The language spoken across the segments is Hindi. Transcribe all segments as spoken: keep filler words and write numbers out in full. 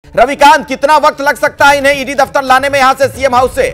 रविकांत, कितना वक्त लग सकता है इन्हें ईडी दफ्तर लाने में यहां से सीएम हाउस से?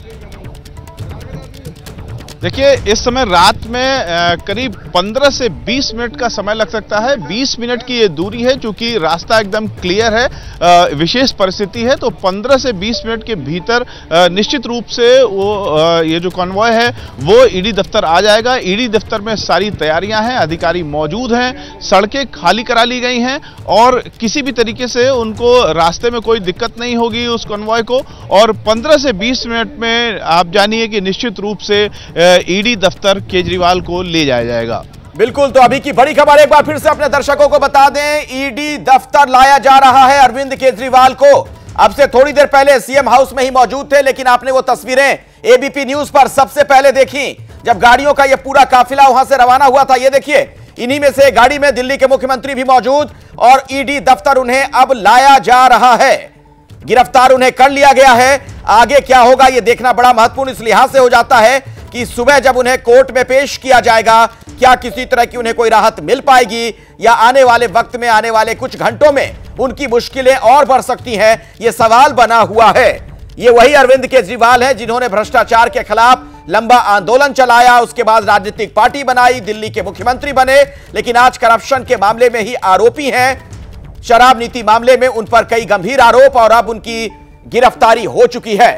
देखिए, इस समय रात में करीब पंद्रह से बीस मिनट का समय लग सकता है। बीस मिनट की ये दूरी है, क्योंकि रास्ता एकदम क्लियर है। विशेष परिस्थिति है तो पंद्रह से बीस मिनट के भीतर निश्चित रूप से वो ये जो कॉन्वॉय है वो ईडी दफ्तर आ जाएगा। ईडी दफ्तर में सारी तैयारियां हैं, अधिकारी मौजूद हैं, सड़कें खाली करा ली गई हैं और किसी भी तरीके से उनको रास्ते में कोई दिक्कत नहीं होगी उस कॉन्वॉय को। और पंद्रह से बीस मिनट में आप जानिए कि निश्चित रूप से ईडी दफ्तर केजरीवाल को ले जाया जाएगा। बिल्कुल, तो अभी की बड़ी खबर एक बार फिर से अपने दर्शकों को बता दें, ईडी दफ्तर लाया जा रहा है अरविंद केजरीवाल को। अब से थोड़ी देर पहले सीएम हाउस में ही मौजूद थे, लेकिन आपने वो तस्वीरें एबीपी न्यूज पर सबसे पहले देखी जब गाड़ियों का ये पूरा काफिला वहां से रवाना हुआ था। ये देखिए, इन्हीं में से गाड़ी में दिल्ली के मुख्यमंत्री भी मौजूद और ईडी दफ्तर उन्हें अब लाया जा रहा है। गिरफ्तार उन्हें कर लिया गया है। आगे क्या होगा ये देखना बड़ा महत्वपूर्ण इस लिहाज से हो जाता है कि सुबह जब उन्हें कोर्ट में पेश किया जाएगा, क्या किसी तरह की उन्हें कोई राहत मिल पाएगी या आने वाले वक्त में, आने वाले कुछ घंटों में उनकी मुश्किलें और बढ़ सकती हैं, यह सवाल बना हुआ है। ये वही अरविंद केजरीवाल हैं जिन्होंने भ्रष्टाचार के खिलाफ लंबा आंदोलन चलाया, उसके बाद राजनीतिक पार्टी बनाई, दिल्ली के मुख्यमंत्री बने, लेकिन आज करप्शन के मामले में ही आरोपी हैं। शराब नीति मामले में उन पर कई गंभीर आरोप और अब उनकी गिरफ्तारी हो चुकी है।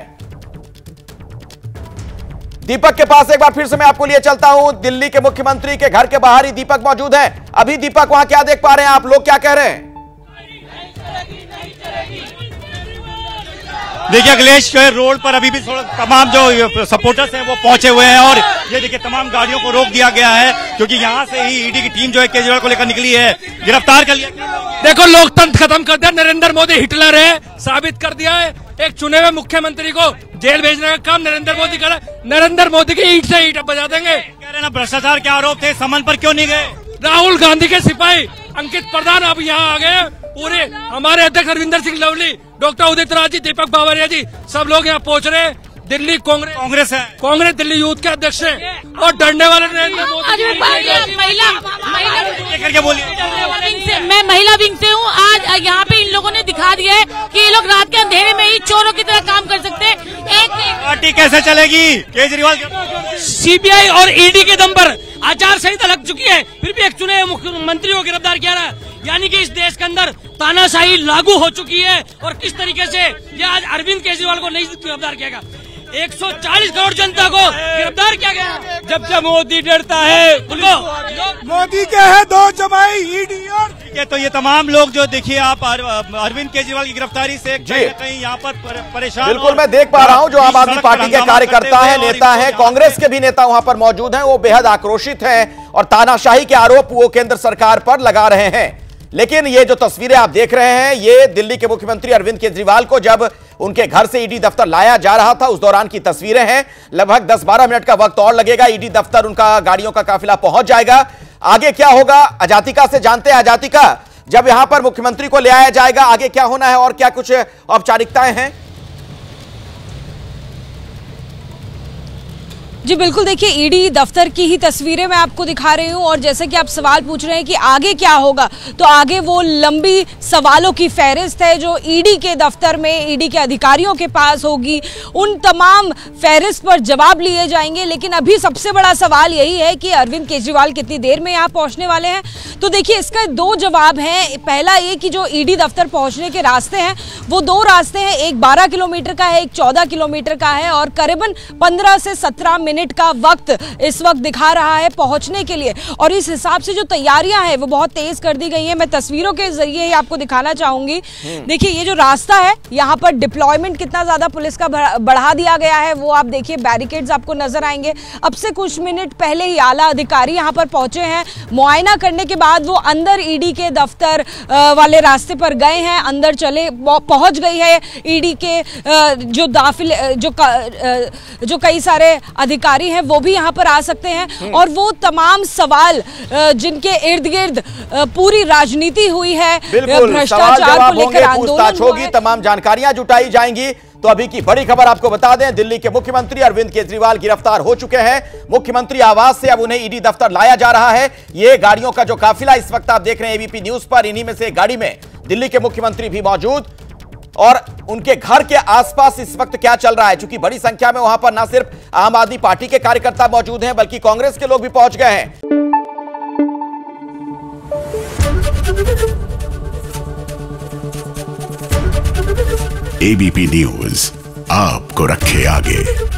दीपक के पास एक बार फिर से मैं आपको लिए चलता हूं। दिल्ली के मुख्यमंत्री के घर के बाहर ही दीपक मौजूद हैं। अभी दीपक, वहां क्या देख पा रहे हैं आप? लोग क्या कह रहे हैं? देखिए अखिलेश, रोड पर अभी भी तमाम जो सपोर्टर्स हैं वो पहुंचे हुए हैं और ये देखिए तमाम गाड़ियों को रोक दिया गया है, क्योंकि यहां से ही ईडी की टीम जो है केजरीवाल को लेकर निकली है, गिरफ्तार कर लिया। देखो, लोकतंत्र खत्म कर दिया, नरेंद्र मोदी हिटलर है, साबित कर दिया है। एक चुने हुए मुख्यमंत्री को जेल भेजने का काम नरेंद्र मोदी कर, नरेंद्र मोदी की ईंट से ईंट बजा देंगे। कह रहे ना भ्रष्टाचार के आरोप थे, समन पर क्यों नहीं गए? राहुल गांधी के सिपाही अंकित प्रधान अब यहाँ आ गए। पूरे हमारे अध्यक्ष अरविंदर सिंह लवली, डॉक्टर उदित राज जी, दीपक बावरिया जी, सब लोग यहाँ पहुँच रहे हैं। दिल्ली कांग्रेस कांग्रेस है कांग्रेस दिल्ली यूथ के अध्यक्ष हैं और डरने वाले नरेंद्र मोदी। मैं महिला विंग से हूँ। आज यहाँ पे इन लोगों ने दिखा दिया है कि ये लोग रात के अंधेरे में ही चोरों की तरह काम कर सकते हैं। एक पार्टी कैसे चलेगी? केजरीवाल सीबीआई और ईडी के दम पर आचार संहिता लग चुकी है, फिर भी एक चुने मुख्यमंत्री को गिरफ्तार किया रहा, यानी कि इस देश के अंदर तानाशाही लागू हो चुकी है। और किस तरीके से ये आज अरविंद केजरीवाल को नहीं गिरफ्तार किया गया, एक सौ चालीस करोड़ जनता को गिरफ्तार किया गया। जब जब मोदी डरता है उनको मोदी के है दो जमाई ईडी और ये तो ये तमाम लोग जो देखिए आप अरविंद केजरीवाल की गिरफ्तारी से कहीं कहीं यहाँ पर परेशान। बिल्कुल, मैं देख पा रहा हूँ जो आम आदमी पार्टी के कार्यकर्ता है, नेता है, कांग्रेस के भी नेता वहां पर मौजूद हैं, वो बेहद आक्रोशित हैं और तानाशाही के आरोप वो केंद्र सरकार पर लगा रहे हैं। लेकिन ये जो तस्वीरें आप देख रहे हैं, ये दिल्ली के मुख्यमंत्री अरविंद केजरीवाल को जब उनके घर से ईडी दफ्तर लाया जा रहा था उस दौरान की तस्वीरें हैं। लगभग दस बारह मिनट का वक्त और लगेगा, ईडी दफ्तर उनका गाड़ियों का काफिला पहुंच जाएगा। आगे क्या होगा अजातिका से जानते हैं। अजातिका, जब यहां पर मुख्यमंत्री को ले आया जाएगा, आगे क्या होना है और क्या कुछ औपचारिकताएं हैं? जी बिल्कुल, देखिए ईडी दफ्तर की ही तस्वीरें मैं आपको दिखा रही हूं और जैसे कि आप सवाल पूछ रहे हैं कि आगे क्या होगा, तो आगे वो लंबी सवालों की फहरिस्त है जो ईडी के दफ्तर में ईडी के अधिकारियों के पास होगी। उन तमाम फहरिस्त पर जवाब लिए जाएंगे। लेकिन अभी सबसे बड़ा सवाल यही है कि अरविंद केजरीवाल कितनी देर में यहाँ पहुँचने वाले हैं। तो देखिए इसका दो जवाब हैं। पहला ये कि जो ईडी दफ्तर पहुँचने के रास्ते हैं वो दो रास्ते हैं, एक बारह किलोमीटर का है, एक चौदह किलोमीटर का है और करीबन पंद्रह से सत्रह मिनट का वक्त इस वक्त दिखा रहा है पहुंचने के लिए। और इस हिसाब से जो तैयारियां हैं वो बहुत तेज कर दी गई हैं। मैं तस्वीरों के जरिए ही आपको दिखाना चाहूंगी। देखिए ये जो रास्ता है, यहाँ पर डिप्लॉयमेंट कितना ज्यादा पुलिस का बढ़ा दिया गया है वो आप देखिए, बैरिकेड्स आपको नजर आएंगे। अब से कुछ मिनट पहले ही आला अधिकारी यहाँ पर पहुंचे हैं। मुआयना करने के बाद वो अंदर ईडी के दफ्तर वाले रास्ते पर गए हैं, अंदर चले पहुंच गई है ईडी के जो दाखिल जो जो कई सारे अधिकारी हैं वो भी यहाँ पर आ सकते हैं। और वो तमाम सवाल जिनके इर्द गिर्द पूरी राजनीति हुई है, भ्रष्टाचार को लेकर आंदोलन होगी, तमाम जानकारियां जुटाई जाएंगी। तो अभी की बड़ी खबर आपको बता दें, दिल्ली के मुख्यमंत्री अरविंद केजरीवाल गिरफ्तार हो चुके हैं। मुख्यमंत्री आवास से अब उन्हें ईडी दफ्तर लाया जा रहा है। ये गाड़ियों का जो काफिला इस वक्त आप देख रहे हैं एबीपी न्यूज पर, इन्हीं में से गाड़ी में दिल्ली के मुख्यमंत्री भी मौजूद। और उनके घर के आसपास इस वक्त क्या चल रहा है, क्योंकि बड़ी संख्या में वहां पर ना सिर्फ आम आदमी पार्टी के कार्यकर्ता मौजूद हैं बल्कि कांग्रेस के लोग भी पहुंच गए हैं। एबीपी न्यूज आपको रखे आगे।